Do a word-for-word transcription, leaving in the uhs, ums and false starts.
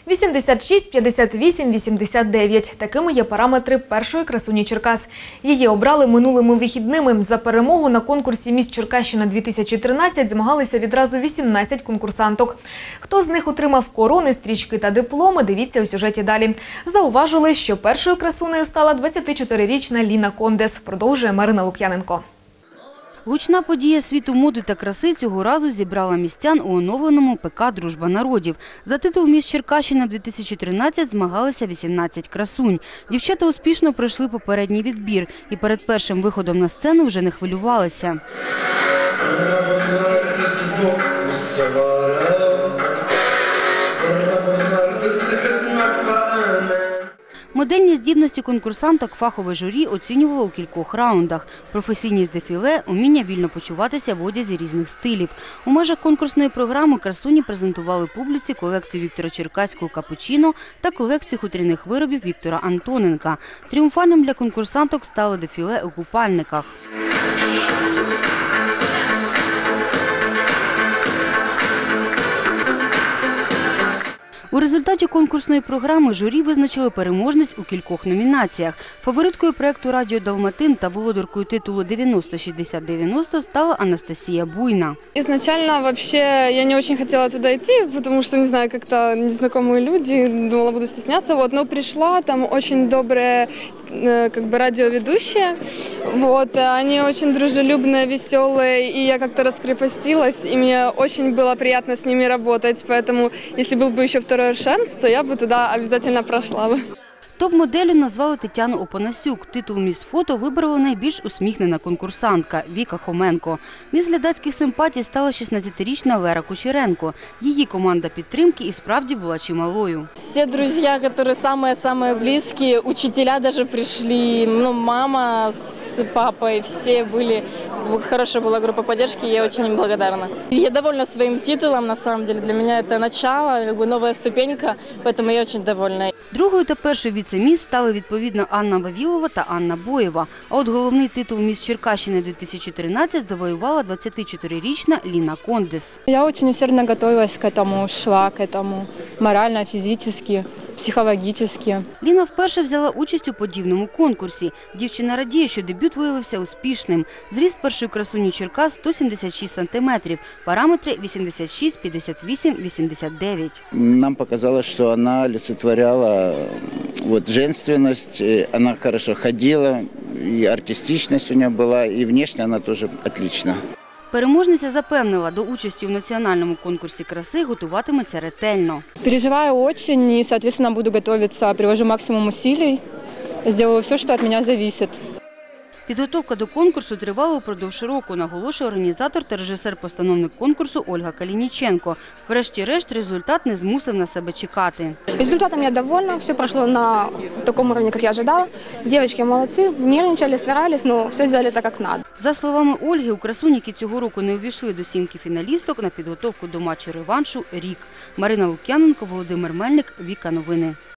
вісімдесят шість, п'ятдесят вісім, вісімдесят дев'ять. Такими є параметри першої красуні Черкас. Її обрали минулими вихідними. За перемогу на конкурсі «Міс Черкащина дві тисячі тринадцять» змагалися відразу вісімнадцять конкурсанток. Хто з них отримав корони, стрічки та дипломи, дивіться у сюжеті далі. Зауважили, що першою красунею стала двадцятичотирирічна Ліна Кондес. Продовжує Марина Лук'яненко. Гучна подія світу моди та краси цього разу зібрала містян у оновленому ПК «Дружба народів». За титул «Міс Черкащина дві тисячі тринадцять» змагалися вісімнадцять красунь. Дівчата успішно пройшли попередній відбір і перед першим виходом на сцену вже не хвилювалися. Модельні здібності конкурсанток фахове журі оцінювало у кількох раундах. Професійність дефіле, уміння вільно почуватися в одязі різних стилів. У межах конкурсної програми красуні презентували публіці колекцію Віктора Черкаського «Капучино» та колекцію хутряних виробів Віктора Антоненка. Тріумфальним для конкурсанток стало дефіле у купальниках. У результаті конкурсної програми журі визначили переможниць у кількох номінаціях. Фавориткою проєкту «Радіо Далматин» та володаркою титулу дев'яносто шістдесят дев'яносто стала Анастасія Буйна. Изначально вообще я не очень хотела туда идти, потому что, не знаю, как-то незнакомые люди, думала, буду стесняться. Вот, но пришла, там очень добрые как бы радиоведущие, вот, они очень дружелюбные, веселые, и я как-то раскрепостилась, и мне очень было приятно с ними работать, поэтому если был бы еще второй шанс, то я бы туда обязательно прошла бы. Топ-моделлю назвали Тетяну Опанасюк. Титул «Міс Фото» вибрала найбільш усміхнена конкурсантка Віка Хоменко. Міс глядацьких симпатій стала шістнадцятирічна Лера Кучеренко. Її команда підтримки і справді була чималою. Всі друзі, які самі-самі близькі, учителя навіть прийшли, ну, мама з папою, всі були. Хорошая была группа поддержки, я очень им благодарна. Я довольна своим титулом, на самом деле. Для меня это начало, как бы новая ступенька, поэтому я очень довольна. Другою та першою віце-міс стали відповідно Анна Вавілова та Анна Боєва. А от головний титул «Міс Черкащина дві тисячі тринадцять» завоювала двадцятичотирирічна Ліна Кондес. Я очень усердно готовилась к этому, шла к этому морально, физически, психологически. Ліна вперше взяла участь у подібному конкурсі. Дівчина радіє, що дебют виявився успішним. Зріст першої красуні Черкас – сто сімдесят шість сантиметрів, параметри – вісімдесят шість, п'ятдесят вісім, вісімдесят дев'ять. Нам показалось, что она олицетворяла вот, женственность, она хорошо ходила, и артистичность у нее была, и внешне она тоже отлично. Переможниця запевнила, до участі у національному конкурсі краси готуватиметься ретельно. Переживаю очень и, соответственно, буду готовиться, приложу максимум усилий, сделаю все, что от меня зависит. Підготовка до конкурсу тривала упродовж року, наголошує організатор та режисер-постановник конкурсу Ольга Калініченко. Врешті-решт, результат не змусив на себе чекати. Результатом я довольна, все прошло на таком уровне, как я ожидала. Девочки молодцы, нервничали, старались, но все сделали так, как надо. За словами Ольги, у красунь, які цього року не увійшли до сімки фіналісток, на підготовку до матчу реваншу – рік. Марина Лук'яненко, Володимир Мельник, Віка Новини.